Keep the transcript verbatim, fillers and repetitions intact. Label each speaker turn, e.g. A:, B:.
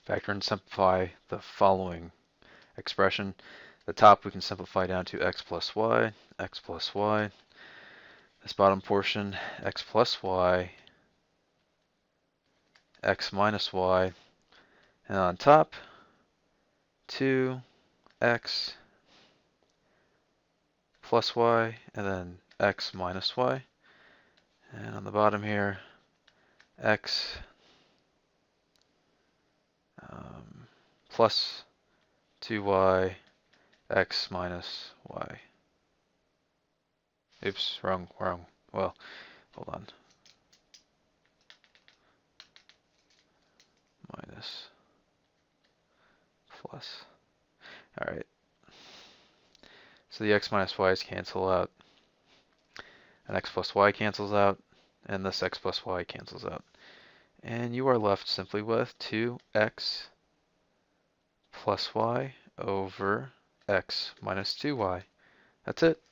A: factor and simplify the following expression. The top we can simplify down to x plus y, x plus y. This bottom portion, x plus y, x minus y. And on top, two x plus y, and then x minus y. And on the bottom here, x um, plus two y, x minus y. Oops, wrong, wrong. Well, hold on. Minus, plus. Alright. So the x minus y's cancel out, and x plus y cancels out, and this x plus y cancels out. And you are left simply with two x plus y over x minus two y. That's it.